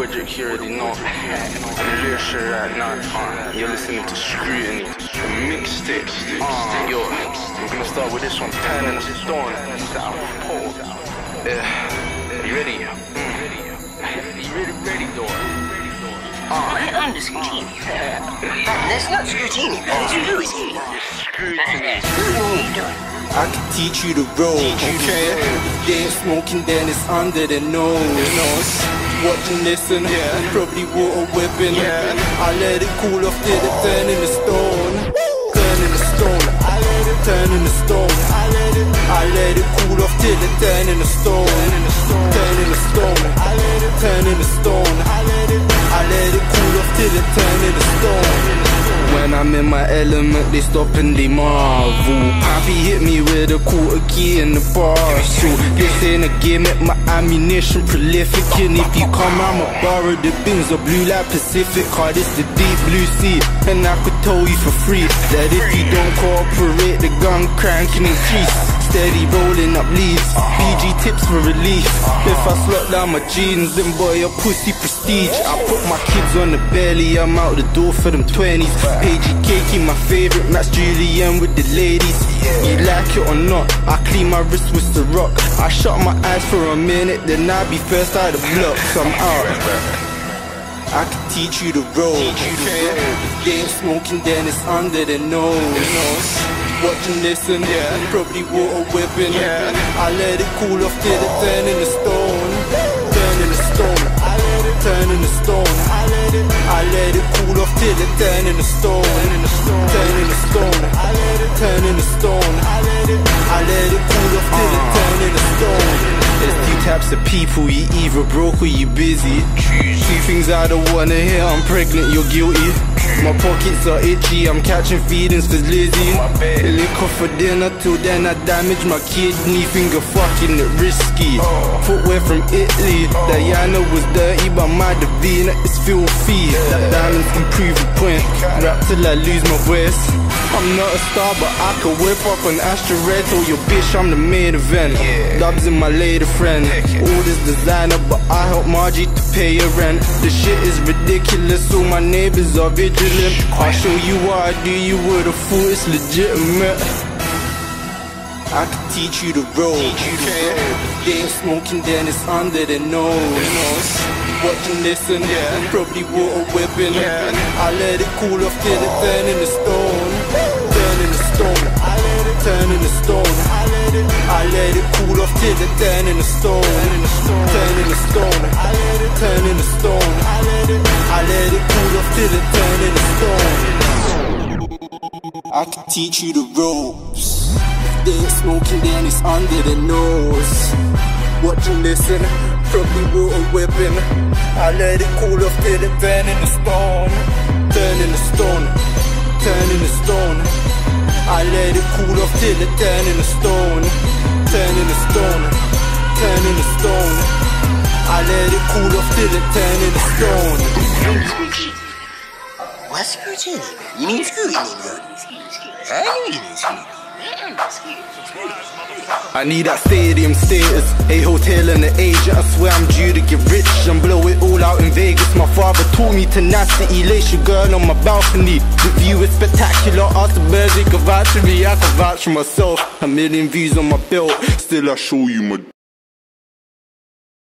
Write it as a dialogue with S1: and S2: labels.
S1: Wedrick, you already know. And Lewishire right now, you're listening to Scrutiny, the mixtape. Yo, we're gonna start with this one, Turning the Stone, South Pole. You ready? You really ready, though?
S2: I'm the Scrutiny. That's not Scrutiny, that's Louis. Scrutiny.
S3: I can teach you the road, okay? If they ain't smoking, then it's under their nose. Watch and listen, probably water whipping. I let it cool off till it turn into stone. Turn into stone, I let it turn into stone. I let it cool off till it turn into stone. Turn into stone, I let it turn into stone. I let it cool off till it turn into stone. When I'm in my element, they stop and they marvel. Pappy hit me with a quarter key in the parcel. This ain't a gimmick, my ammunition prolific. And if you come, I'ma borrow the bins of blue like Pacific. Cause it's the deep blue sea. And I could tell you for free that if you don't cooperate, the gun crank can increase. Steady rolling up leaves, BG tips for relief. If I slot down my jeans, then boy, your pussy prestige. I put my kids on the belly, I'm out the door for them 20s. Pagey Cakey, my favorite, Max Julian with the ladies. You like it or not, I clean my wrist with the rock. I shut my eyes for a minute, then I be first out the block, so I'm out. I can teach you the road, okay? If they ain't smoking, then it's under their nose. Watch and listen, probably water whipping. I let it cool off till it turn into stone. Turn into stone, I let it turn into stone. I let it cool off till it turn into stone. Turn into stone, I let it turn into stone. I let it cool off till it turn into stone. There's two types of people, you either broke or you busy. Two things I don't wanna hear, I'm pregnant, you're guilty. My pockets are itchy, I'm catching feelings for Lizzie. Liquor for dinner, till then I damage my kidney. Finger fucking it risky. Footwear from Italy, Diana was dirty, but my Davina is filthy. That diamonds can prove a point, rap till I lose my voice. I'm not a star, but I could whip up an Astra Red. Told your bitch I'm the main event. Dubs in my lady friend. All this designer, but I help Margie to pay her rent. The shit is ridiculous, so my neighbors are vigilant. I'll show you what I do, you would've thought it's legitimate. I can teach you the road, okay? If they ain't smoking, then it's under their nose. Watch and listen, probably water whipping. I let it cool off till it turn into stone. Turn into stone, I let it turn into stone. I let it cool off till it turn into stone. Turn into stone, I let it turn into stone. I let it cool off till it turn into stone. I can teach you the ropes. If they ain't smoking, then it's under the nose. Watch and listen, probably water whipping. I let it cool off till it turn into stone. Turn into stone, turn into stone. I let it cool off till it turn into stone. Turn into stone, turn into stone. I let it cool off till it turn into stone.
S2: What's Scrutiny? You mean Scrutiny, bro? I mean Scrutiny.
S3: I need that stadium status, a hotel and an agent. I swear I'm due to get rich and blow it all out in Vegas. My father taught me tenacity, lace your girl on my balcony. The view is spectacular, ask the birds, they can vouch for me. I can vouch for myself, a million views on my belt, still I show you my